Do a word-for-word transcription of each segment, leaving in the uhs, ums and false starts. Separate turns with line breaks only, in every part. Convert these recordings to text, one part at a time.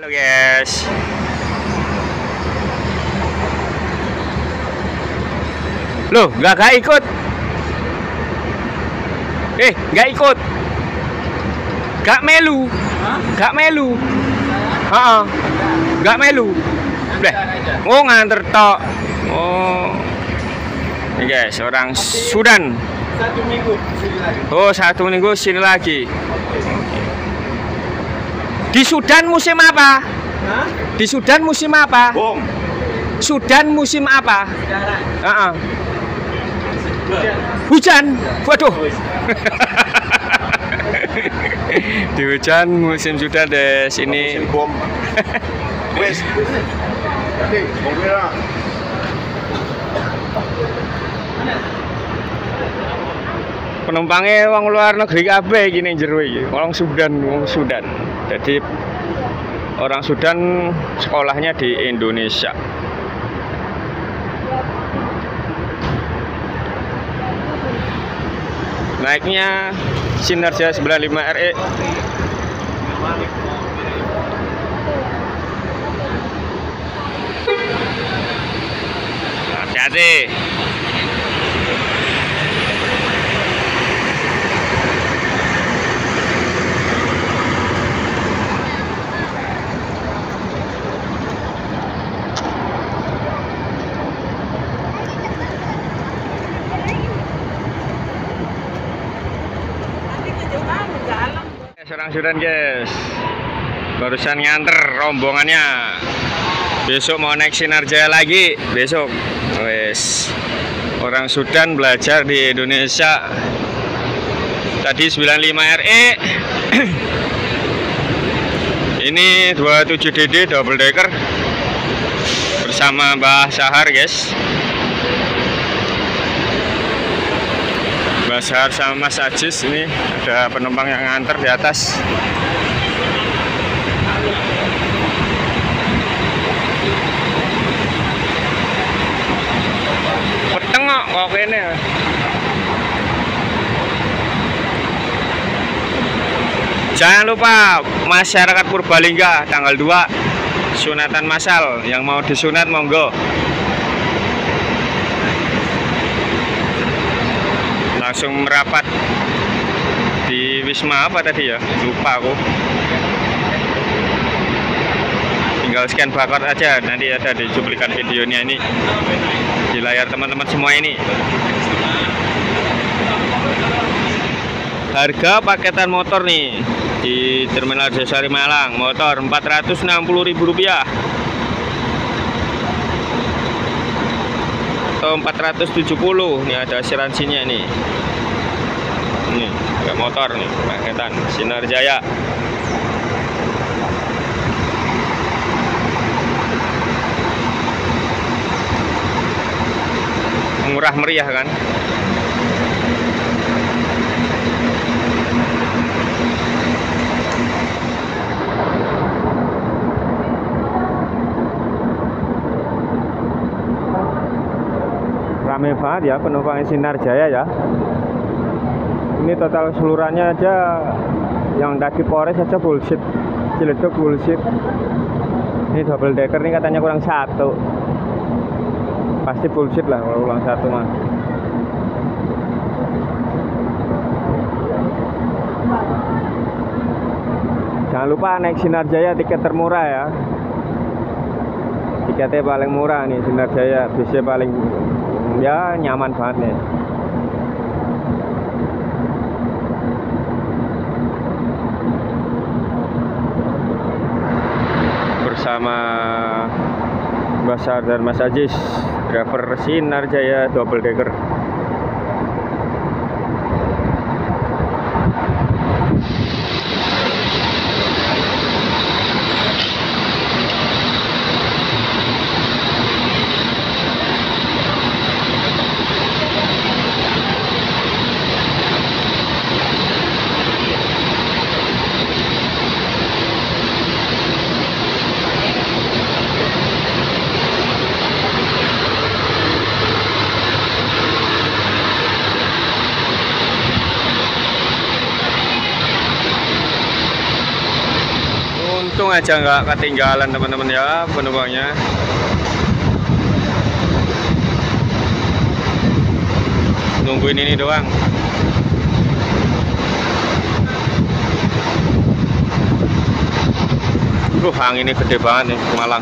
Halo guys. Loh, nggak nggak ikut? Eh, nggak ikut? Nggak melu? Nggak melu? Heeh. Nggak melu? Udah. Oh, nganter tok. Oh. Ini guys, orang Sudan.
Satu minggu sini lagi.
Oh, satu minggu sini lagi. Di Sudan musim apa?
Hah?
Di Sudan musim apa?
Bom.
Sudan musim apa?
Sekarang.
Heeh. Hujan. Waduh. Di hujan musim Sudan deh sini.
Musim bom. Wes. Oke, bom merah.
Penumpangnya wong luar negeri kabeh gini jero iki. Wong Sudan, wong Sudan. Jadi orang Sudan sekolahnya di Indonesia. Naiknya Sinar Jaya sembilan puluh lima R E. Hati-hati. Orang Sudan guys, barusan nganter rombongannya. Besok mau naik Sinar Jaya lagi. Besok, wes. Orang Sudan belajar di Indonesia. Tadi sembilan puluh lima R E. Ini dua puluh tujuh D D double decker bersama Mbah Sahar guys. Mbah Sahar sama Mas Ajis, ini ada penumpang yang nganter di atas. Petengok kok ini. Jangan lupa masyarakat Purbalingga tanggal dua sunatan massal, yang mau disunat monggo. Langsung merapat di Wisma apa tadi ya, lupa aku. Tinggal scan barcode aja, nanti ada di cuplikan videonya ini di layar teman-teman semua ini. Harga paketan motor nih di Terminal Desari Malang, motor empat ratus enam puluh ribu rupiah atau empat ratus tujuh puluh. Ini ada asuransinya nih. Ini kayak motor nih, paketan Sinar Jaya. Murah meriah kan? Rame banget ya penumpang Sinar Jaya ya. Ini total keseluruhannya aja yang tadi Polres aja bullshit, Ciledug bullshit. Ini double decker nih katanya kurang satu. Pasti bullshit lah kalau kurang satu mah. Jangan lupa naik Sinar Jaya, tiket termurah ya. Tiketnya paling murah nih Sinar Jaya, bisnya paling ya nyaman banget nih. Bersama Mbah Sahar dan Mas Ajis, driver Sinar Jaya double decker. Untung aja nggak ketinggalan teman-teman ya penumpangnya. Nungguin ini doang. Duh, anginnya gede banget nih Malang.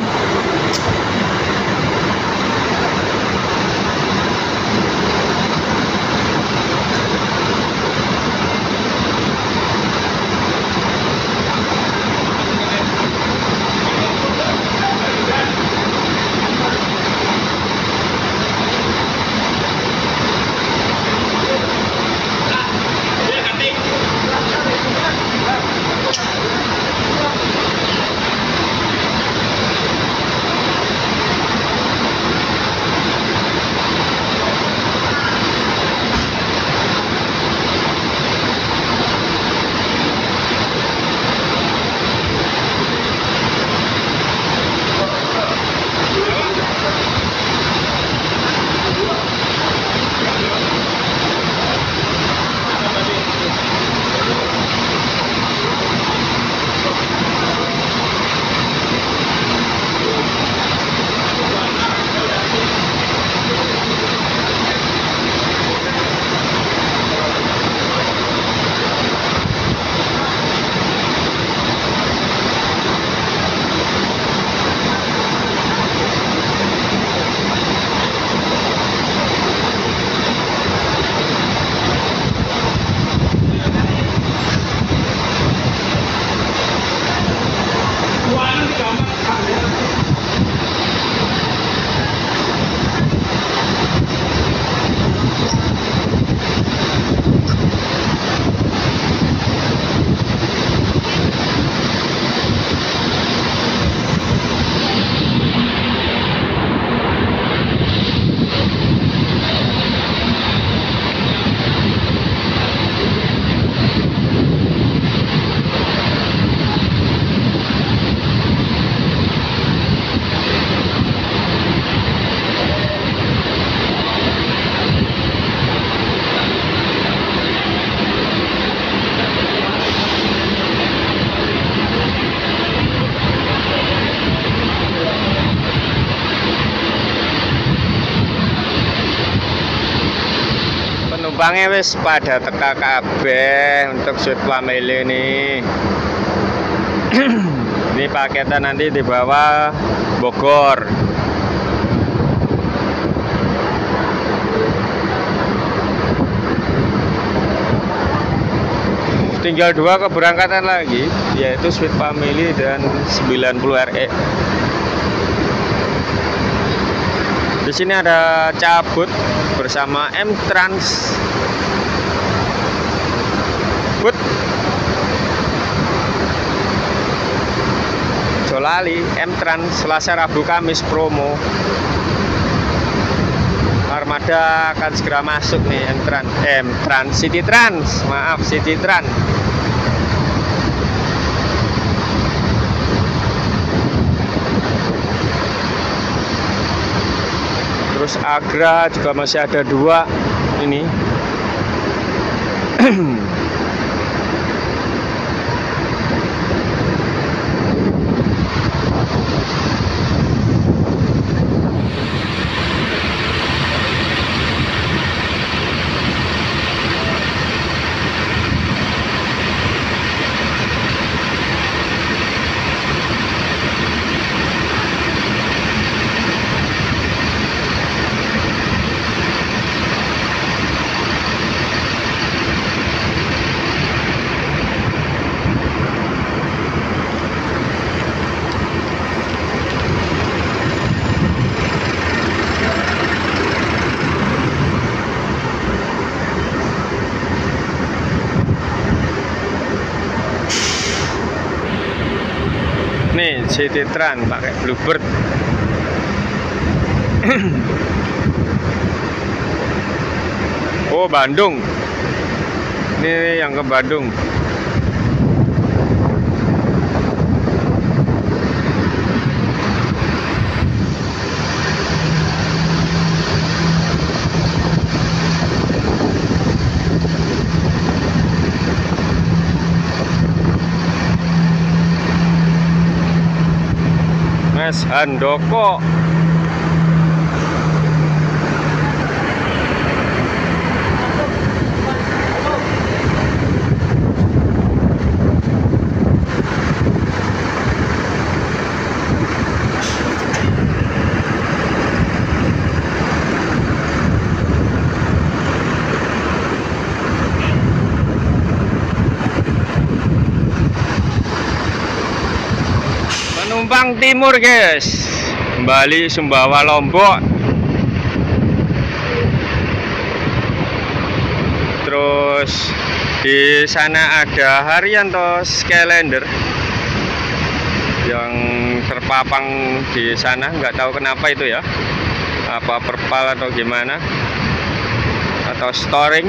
Penumpangnya wis pada teka kabeh untuk Sweet Family ini. Ini paketan nanti dibawa Bogor. Tinggal dua keberangkatan lagi, yaitu Sweet Family dan sembilan puluh R E. Di sini ada cabut bersama M-Trans. But Jolali, M-Trans, Selasa, Rabu, Kamis promo. Armada akan segera masuk nih M-Trans, M-Trans, City Trans, maaf City Trans. Terus Agra juga masih ada dua ini. Nih City Trans pakai Bluebird. Oh Bandung, ini yang ke Bandung. Mas Handoko. Penumpang timur guys, kembali Sumbawa Lombok. Terus di sana ada Haryanto Skylander yang terpapang di sana, nggak tahu kenapa itu ya, apa perpal atau gimana, atau storing.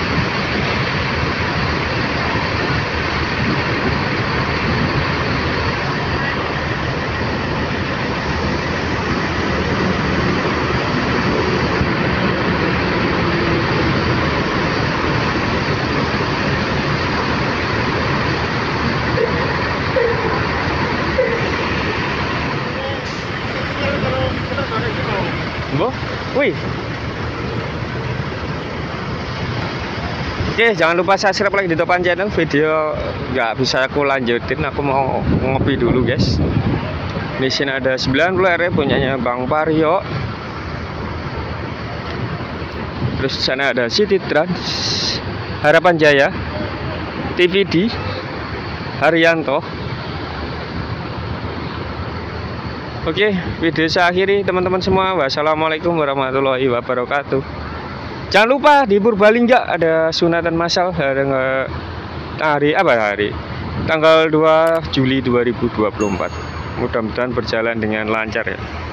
Boh, wih. Oke, jangan lupa subscribe like di Topan Channel. Video nggak bisa aku lanjutin, aku mau ngopi dulu guys. Di sini ada sembilan puluh R punyanya Bang Vario. Terus di sana ada City Trans, Harapan Jaya, T V D, Haryanto. Oke, video saya akhiri teman-teman semua. Wassalamualaikum warahmatullahi wabarakatuh. Jangan lupa di Purbalingga ada sunatan massal hari, hari apa hari tanggal dua Juli dua ribu dua puluh empat. Mudah-mudahan berjalan dengan lancar ya.